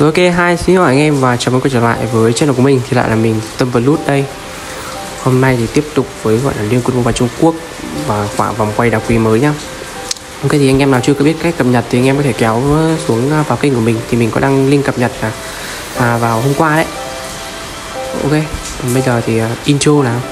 Ok, xin chào anh em và chào mừng quay trở lại với channel của mình. Thì lại là mình Tâm Vlog đây. Hôm nay thì tiếp tục với gọi là Liên Quân Mobile Trung Quốc và quả vòng quay đá quý mới nhá. Ok, thì anh em nào chưa có biết cách cập nhật thì anh em có thể kéo xuống vào kênh của mình, thì mình có đăng link cập nhật vào hôm qua đấy. Ok, bây giờ thì intro nào.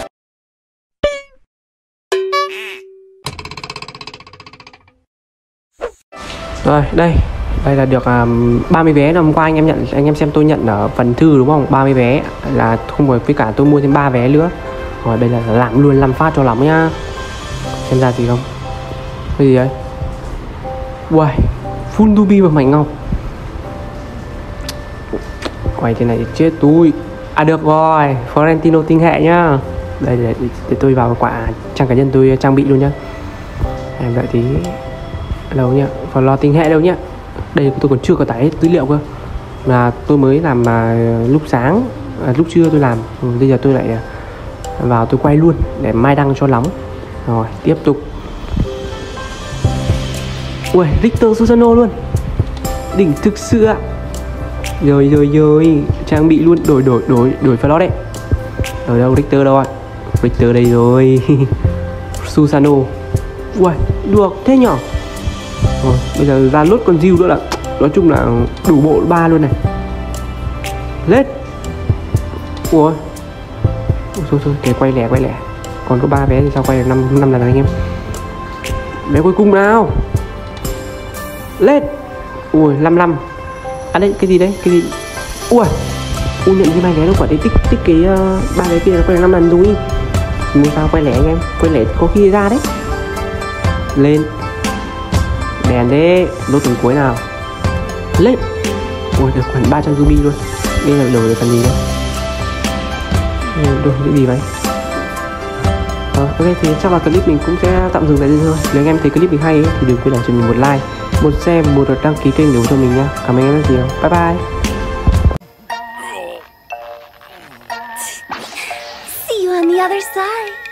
Rồi, đây là được 30 vé hôm qua anh em xem tôi nhận ở phần thư đúng không? 30 vé là không phải, với cả tôi mua thêm 3 vé nữa. Rồi đây là làm luôn 5 phát cho lắm nhá. Xem ra gì không? Cái gì đấy? Uầy, full ruby và mảnh ngọc. Quay thế này chết tôi. À được rồi, Florentino tinh hệ nhá. Đây để tôi vào quả trang cá nhân tôi trang bị luôn nhá. Em đợi tí. Đâu nhá, phần lo tinh hệ đâu nhá. Đây tôi còn chưa có tải hết dữ liệu cơ, là tôi mới làm lúc sáng, lúc trưa tôi làm. Bây giờ tôi lại vào tôi quay luôn để mai đăng cho nóng. Rồi tiếp tục. Ui, Richter Susano luôn, đỉnh thực sự ạ. Rồi trang bị luôn, đổi phần đó đấy. Ở đâu Richter đâu ạ? Richter đây rồi. Susano. Ui, được thế nhở. Rồi, bây giờ ra lốt con Diu nữa là nói chung là đủ bộ 3 luôn này. Lên. Ủa. Thôi để quay lẻ. Còn có 3 vé thì sao quay được 5 lần anh em. Vé cuối cùng nào. Lên. Ui 55. À đây cái gì đấy? Cái gì? Ui. Ui nhận cái 2 vé đâu quả đấy, tích cái 3 vé kia là quay được 5 lần rồi. Mua sao quay lẻ anh em? Quay lẻ có khi ra đấy. Lên. Đèn đấy, lốt từng cuối nào. Lên. Ôi được khoảng 300 ruby luôn. Đây là đổi được phần gì đâu. Đổi cái gì vậy? Ok thì chắc là clip mình cũng sẽ tạm dừng tại đây thôi. Nếu anh em thấy clip mình hay ấy, thì đừng quên để cho mình một like, một share, một đăng ký kênh để ủng hộ cho mình nha. Cảm ơn anh em rất nhiều. Bye bye. See you on the other side.